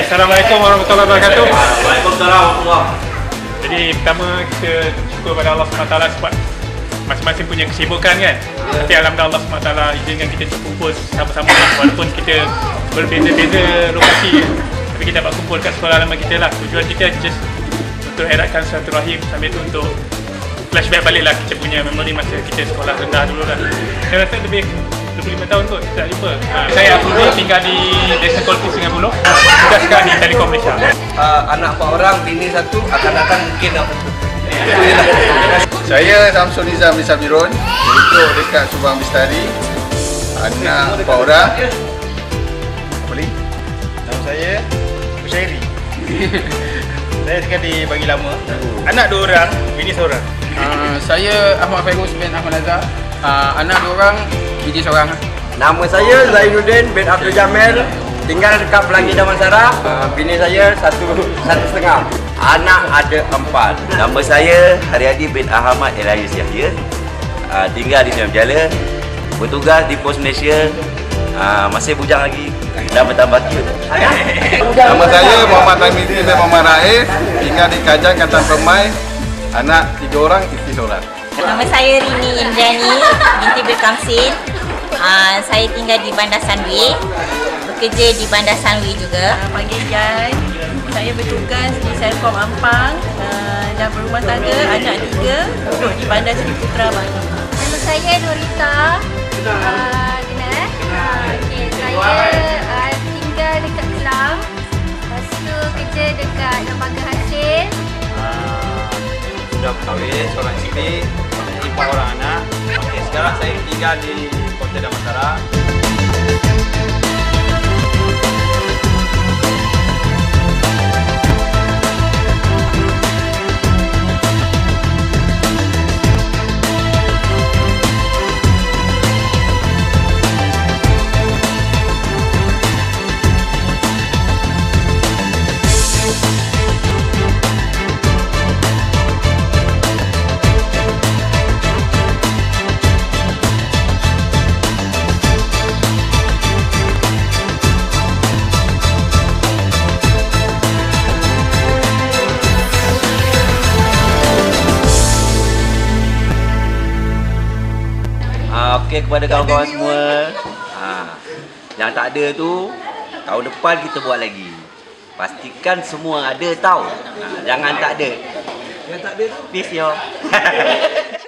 Assalamualaikum warahmatullahi wabarakatuh. Waalaikumsalam warahmatullahi. Jadi pertama kita syukur pada Allah SWT sebab masing-masing punya kesibukan kan. Tapi alhamdulillah Allah SWT izinkan kita berkumpul sama-sama walaupun kita berbeza-beza lokasi. Tapi kita dapat kumpul kat sekolah lama kita lah. Tujuan kita just untuk eratkan silaturahim sambil tu untuk flashback balik lah kita punya memori masa kita sekolah rendah dulu lah. Saya rasa lebih 25 tahun kot tak jumpa. Saya Afrudi tinggal di Desa Kolpi Sungai Buloh. Sudah sekarang di Telekom Malaysia. Anak 4 orang, bini 1 akan datang mungkin apa. Saya Samsul Nizam di Sabirun, duduk dekat Subang Bistari. Anak 4 orang. Apa lagi? Nama saya Musyairi. Saya tinggal di Bagi Lama. Anak 2 orang, bini 1 orang. Saya Ahmad Fairuz bin Ahmad Azhar. Anak 2 orang, bini 1 orang. Nama saya Zainuddin bin Abdul Jamil, tinggal dekat Pelangi Damansara. Bini saya 1,5. Anak ada 4. Nama saya Haryadi bin Ahmad Elias Yahya. Tinggal di Siam Jala. Bertugas di Pos Malaysia. Masih bujang lagi. Dah bertambah tua. Nama saya Muhammad Ramidin bin Muhammad Raif, tinggal di Kajang, Katan Permai. Anak 3 orang, isteri 1 orang. Nama saya Rini Indrani binti Berkamsin. Saya tinggal di Bandar Sunway, bekerja di Bandar Sunway juga. Panggil Jan. Saya bertugas di Selcom Ampang dan berumah tangga, anak 3, duduk di Bandar Seri Putra Batu. Nama saya Dorita. Saya tinggal dekat Kelang. Lepas tu kerja dekat Lembaga Hasil. Sudah berkahwin, seorang isteri, 4 orang anak. Okey, sekarang saya tinggal di Kota Damansara. Okey kepada kawan-kawan semua. Yang tak ada tu tahun depan kita buat lagi. Pastikan semua ada tau. Jangan tak ada. Yang tak ada tu peace yo.